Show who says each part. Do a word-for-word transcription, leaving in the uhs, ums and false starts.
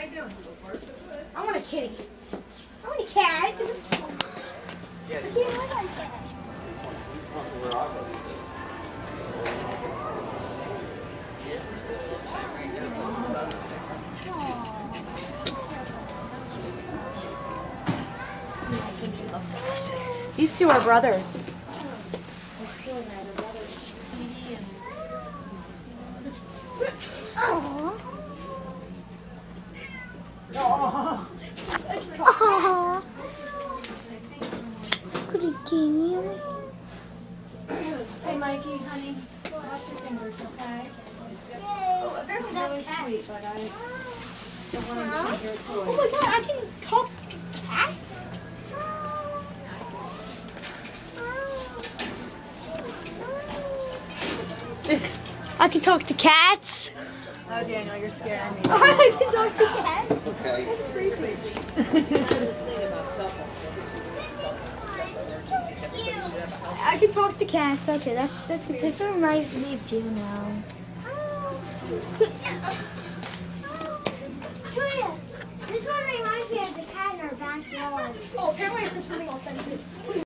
Speaker 1: I want a kitty. I want a cat.
Speaker 2: Yeah.
Speaker 1: I can't live like that.
Speaker 2: Where are they?
Speaker 1: I think you look delicious. These two are brothers.
Speaker 3: Aww.
Speaker 1: Oh.
Speaker 3: Aww. Could you give me?
Speaker 1: Hey, Mikey, honey, watch your fingers, okay?
Speaker 3: Oh,
Speaker 1: It's really sweet, but I don't want
Speaker 3: Huh?
Speaker 1: to take your toy.
Speaker 3: Oh my god, I can talk to cats? I can talk to cats.
Speaker 1: Oh, Daniel, you're scaring me.
Speaker 3: I can talk to cats. I can talk to cats. Okay, that's that's this one reminds me of Juno. Julia, this one reminds me of the cat in our backyard.
Speaker 1: Oh, apparently I said something offensive.